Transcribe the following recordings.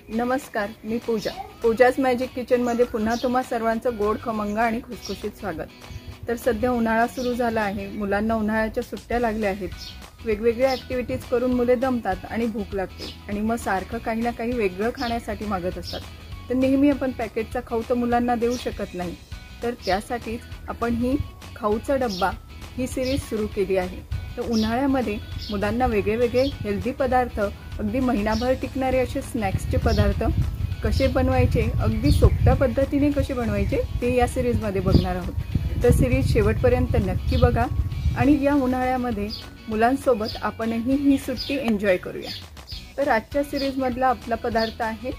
नमस्कार, मी पूजाच मॅजिक किचनमध्ये पुन्हा तुम्हा सर्वांचं गोड खमंग आणि खुसखुशीत स्वागत। तर सध्या उन्हाळा सुरू झाला आहे, मुलांना उन्हाळ्याच्या सुट्ट्या लागल्या आहेत। वेगवेगळ्या ॲक्टिव्हिटीज करून मुले दमतात आणि भूक लागते आणि मग सारखं काही ना काही वेगळं खाण्यासाठी मागत असतात। तर नेहमी आपण पॅकेटचा खाऊ तर मुलांना देऊ शकत नाही, तर त्यासाठीच आपण ही खाऊचा डब्बा ही सिरीज सुरू केली आहे। तर उन्हाळ्यामध्ये मुलांना वेगवेगळे हेल्दी पदार्थ, अगदी महिनाभर टिकणारे असे स्नॅक्सचे पदार्थ कसे बनवायचे, अगदी सोप्या पद्धतीने कसे बनवायचे ते या सिरीजमध्ये बघणार आहोत। तर सिरीज शेवटपर्यंत नक्की बघा आणि या उन्हाळ्यामध्ये मुलांसोबत आपणही ही सुट्टी एन्जॉय करूया। तर आजच्या सिरीजमधला आपला पदार्थ आहे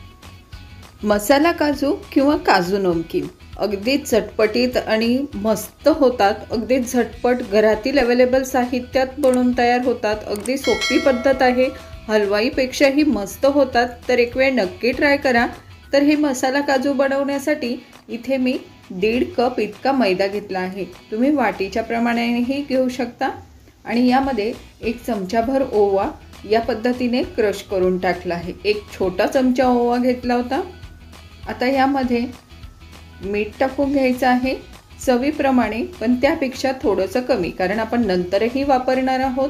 मसाला काजू किंवा काजू नमकीन। अगदी झटपटीत आणि मस्त होतात, अगदी झटपट घरातील अवेलेबल साहित्यात बनवून तयार होतात। अगदी सोपी पद्धत आहे, हलवाईपेक्षाही मस्त होतात। तर एक वेळ नक्की ट्राय करा। तर हे मसाला काजू बनवण्यासाठी इथे मी 1.5 कप इतका मैदा घेतला आहे, तुम्ही वाटीच्या प्रमाणानेही घेऊ शकता। आणि यामध्ये 1 चमचाभर ओवा या पद्धतीने क्रश करून टाकला आहे। 1 छोटा चमचा ओवा घेतला होता। आता यामध्ये मीठ टाकून घ्यायचं आहे चवीप्रमाणे, पण त्यापेक्षा थोडंसं कमी, कारण आपण नंतरही वापरणार आहोत।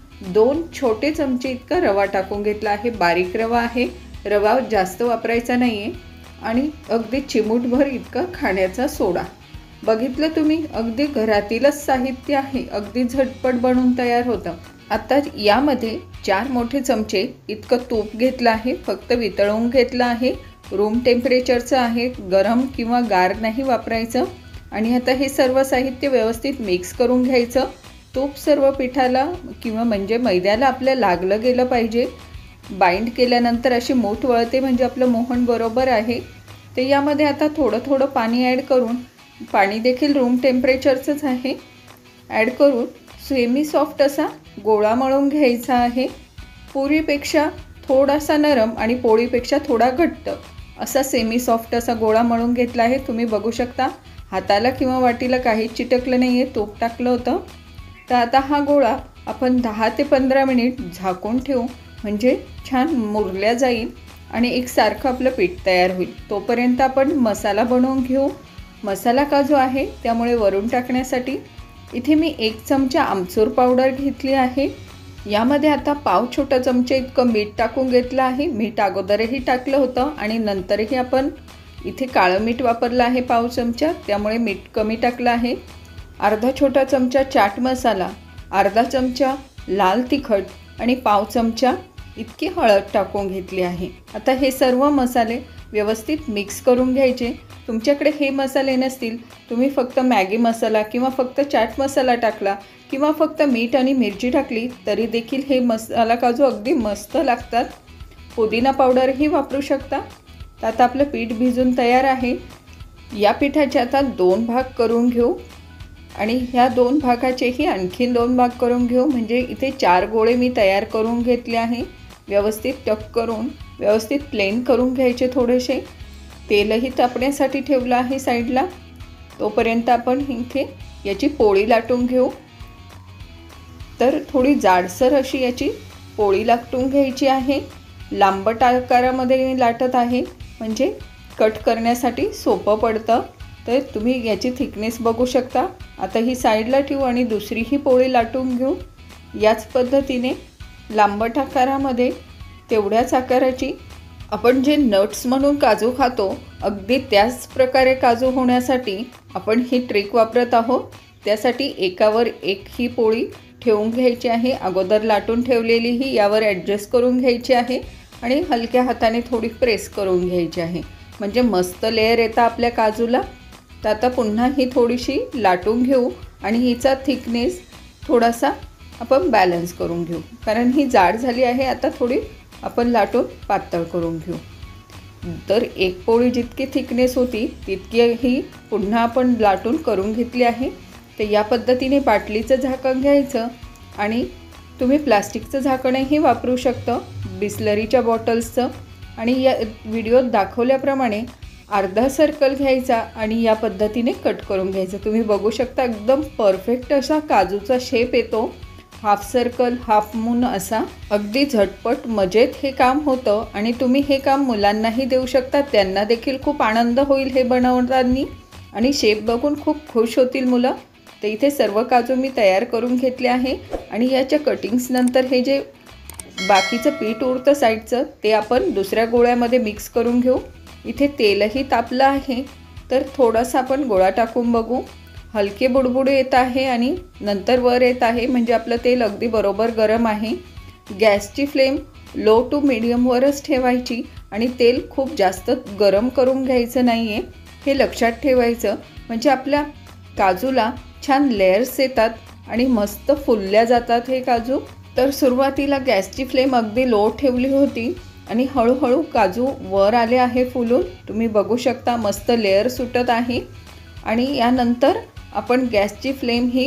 2 छोटे चमचे इतका रवा टाकून घेतला आहे, बारीक रवा आहे, रवा जास्त वापरायचा नाही आहे। आणि अगदी चिमूटभर इतका खाण्याचा सोडा। बघितलं तुम्ही, अगदी घरातीलच साहित्य आहे, अगदी झटपट बनवून तयार होतं। आता यामध्ये 4 मोठे चमचे इतकं तूप घेतलं आहे, फक्त वितळवून घेतलं आहे, रूम टेम्परेचरचं आहे, गरम किंवा गार नाही वापरायचं। आणि आता हे सर्व साहित्य व्यवस्थित मिक्स करून घ्यायचं। तूप सर्व पिठाला किंवा म्हणजे मैद्याला आपल्या लागलं गेलं पाहिजे। बाइंड केल्यानंतर अशी मूठ वळते, म्हणजे आपलं मोहन बरोबर आहे। तर यामध्ये आता थोडं थोडं पाणी ॲड करून, पाणी देखील रूम टेम्परेचरचंच आहे, ॲड करून सेमी सॉफ्ट असा गोळा मळून घ्यायचा आहे। पुरीपेक्षा थोडासा नरम आणि पोळीपेक्षा थोडा घट्ट असा सेमी सॉफ्ट असा गोळा मळून घेतला आहे। तुम्ही बघू शकता, हाताला किंवा वाटीला काहीच चिटकलं नाही आहे, तूप टाकलं होतं। तर आता हा गोळा आपण 10 ते 15 मिनिट झाकून ठेवू, म्हणजे छान मुरल्या जाईल आणि एकसारखं आपलं पीठ तयार होईल। तोपर्यंत आपण मसाला बनवून घेऊ। मसाला काजू आहे त्यामुळे वरून टाकण्यासाठी इथे मी 1 चमचा आमचूर पावडर घेतली आहे। यामध्ये आता पाव छोटा चमचा इतकं मीठ टाकून घेतलं आहे। मीठ अगोदरही टाकलं होतं आणि नंतरही आपण इथे काळं मीठ वापरलं आहे पाव चमचा, त्यामुळे मीठ कमी टाकलं आहे। अर्धा छोटा चमचा चाट मसाला, अर्धा चमचा लाल तिखट आणि पाव चमचा इतकी हळद टाकून घेतली आहे। आता हे सर्व मसाले व्यवस्थित मिक्स करून घ्यायचे। तुमच्याकडे हे मसाले नसतील, तुम्ही फक्त मॅगी मसाला किंवा फक्त चाट मसाला टाकला किंवा फक्त मीठ आणि मिरची टाकली तरी देखील हे मसाला काजू अगदी मस्त लागतात। पुदिना पावडरही वापरू शकता। तर आता आपलं पीठ भिजून तयार आहे। या पिठाचे आता 2 भाग करून घेऊ आणि ह्या 2 भागाचेही आणखीन 2 भाग करून घेऊ, म्हणजे इथे 4 गोळे मी तयार करून घेतले आहे। व्यवस्थित टक करून व्यवस्थित प्लेन करून घ्यायचे। थोडेसे तेलही तापण्यासाठी ठेवलं आहे साईडला। तोपर्यंत आपण इथे याची पोळी लाटून घेऊ। तर थोडी जाडसर अशी याची पोळी लाटून घ्यायची आहे। लांबट आकारामध्ये मी लाटत आहे, म्हणजे कट करण्यासाठी सोपं पडतं। तर तुम्ही याची थिकनेस बघू शकता। आता ही साईडला ठेवू आणि दुसरीही पोळी लाटून घेऊ। याच पद्धतीने लांबट आकारामध्ये तेवढ्याच आकाराची आपण जे नट्स म्हणून काजू खातो, अगदी त्याच प्रकारे काजू होण्यासाठी आपण ही ट्रिक वापरत आहोत। त्यासाठी एकावर एक ही पोळी ठेवून घ्यायची आहे। अगोदर लाटून ठेवलेली ही यावर ॲडजस्ट करून घ्यायची आहे आणि हलक्या हाताने थोडी प्रेस करून घ्यायची आहे, म्हणजे मस्त लेयर येतं आपल्या काजूला। तर आता पुन्हा ही थोडीशी लाटून घेऊ आणि हिचा थिकनेस थोडासा आपण बॅलन्स करून घेऊ, कारण ही जाड झाली आहे। आता थोडी आपण लाटून पातळ करून घेऊ। तर एक पोळी जितकी थिकनेस होती तितकी ही पुन्हा आपण लाटून करून घेतली आहे। तर या पद्धतीने बाटलीचं झाकण घ्यायचं आणि तुम्ही प्लास्टिकचं झाकणही वापरू शकता, बिस्लरीच्या बॉटल्सचं। आणि या व्हिडिओत दाखवल्याप्रमाणे अर्धा सर्कल घ्यायचा आणि या पद्धतीने कट करून घ्यायचं। तुम्ही बघू शकता एकदम परफेक्ट असा काजूचा शेप येतो हाफ सर्कल, हाफ मून असा अगदी झटपट मजेत हे काम होतं आणि तुम्ही हे काम मुलांनाही देऊ शकता. त्यांना देखील खूप आनंद होईल हे बनवताना आणि शेप बघून खूप खुश होतील मुलं. तर इथे सर्व काजू मी तयार करून घेतले आहे आणि याच्या कटिंग्स नंतर हे जे बाकीचं पीठ उरतं साईडचं ते आपण दुसऱ्या गोळ्यामध्ये मिक्स करून घेऊ. इथे तेलही तापलं आहे तर थोडासा आपण गोळा टाकून बघू. हलके बुडबुडे येत आहे आणि नंतर वर येत आहे, म्हणजे आपलं तेल अगदी बरोबर गरम आहे. गॅसची फ्लेम लो टू मीडियमवरच ठेवायची आणि तेल खूप जास्त गरम करून घ्यायचं नाही आहे, हे लक्षात ठेवायचं. म्हणजे आपल्या काजूला छान लेयर्स येतात आणि मस्त फुलल्या जातात हे काजू. तर सुरुवातीला गॅसची फ्लेम अगदी लो ठेवली होती आणि हळूहळू काजू वर आले आहे फुलून. तुम्ही बघू शकता मस्त लेअर सुटत आहे. आणि यानंतर आपण गॅसची फ्लेम ही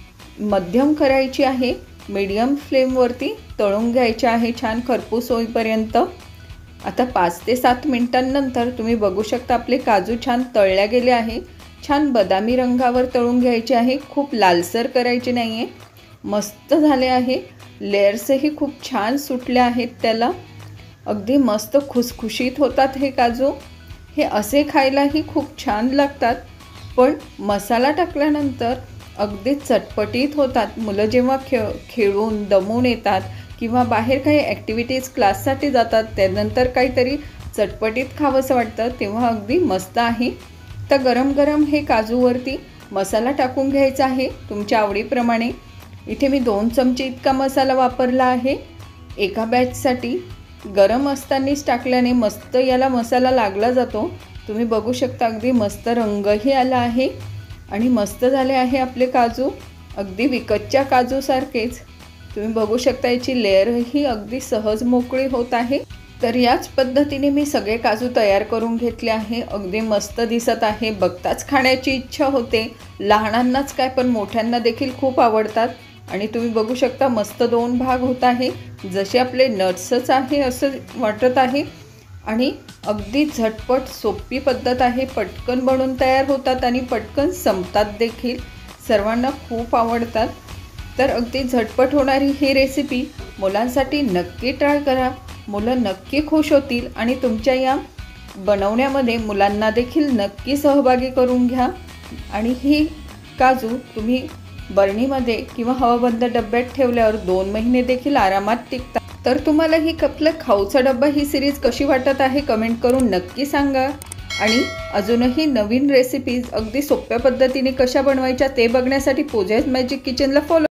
मध्यम करायची आहे. मीडियम फ्लेमवरती तळून घ्यायचे आहे छान खरपूस होईपर्यंत. आता 5 ते 7 मिनिटांनंतर तुम्ही बघू शकता आपले काजू छान तळल्या गेले आहे. छान बदामी रंगावर तळून घ्यायचे आहे, खूप लालसर करायचे नाही आहे. मस्त झाले आहे. लेयर्सही खूप छान सुटले आहेत त्याला. अगदी मस्त खुसखुशीत होतात हे काजू. हे असे खायलाही खूप छान लागतात, पण मसाला टाकल्यानंतर अगदी चटपटीत होतात. मुलं जेव्हा खेळून दमून येतात किंवा बाहेर काही ॲक्टिव्हिटीज क्लाससाठी जातात त्यानंतर काहीतरी चटपटीत खावंसं वाटतं तेव्हा अगदी मस्त आहे. तर गरम गरम हे काजूवरती मसाला टाकून घ्यायचा आहे तुमच्या आवडीप्रमाणे. इथे मी 2 चमचे इतका मसाला वापरला आहे एका बॅचसाठी. गरम असतानाच टाकल्याने मस्त याला मसाला लागला जातो. तुम्ही बघू शकता अगदी मस्त रंगही आला आहे आणि मस्त झाले आहे आपले काजू, अगदी विकतच्या काजूसारखेच. तुम्ही बघू शकता याची लेअरही अगदी सहज मोकळी होत आहे. तर याच पद्धतीने मी सगळे काजू तयार करून घेतले आहे. अगदी मस्त दिसत आहे, बघताच खाण्याची इच्छा होते. लहानांनाच काय पण मोठ्यांना देखील खूप आवडतात. आणि तुम्ही बघू शकता मस्त 2 भाग होत आहे, जसे आपले नट्सच आहे असं वाटत आहे. आणि अगदी झटपट सोपी पद्धत आहे, पटकन बनून तयार होतात आणि पटकन संपतात देखील. सर्वांना खूप आवडतात. तर अगदी झटपट होणारी ही रेसिपी मुलांसाठी नक्की ट्राय करा. मुलं नक्की खुश होतील आणि तुमच्या या बनवण्यामध्ये मुलांना देखील नक्की सहभागी करून घ्या. आणि ही काजू तुम्ही बरणीमध्ये किंवा हवाबंद डब्यात ठेवल्यावर 2 महिने देखील आरामात टिकतात. तर तुम्हाला ही आपलं खाऊचा डब्बा ही सिरीज कशी वाटत आहे कमेंट करून नक्की सांगा. आणि अजूनही नवीन रेसिपीज अगदी सोप्या पद्धतीने कशा बनवायच्या ते बघण्यासाठी पूजाज मॅजिक किचनला फॉलो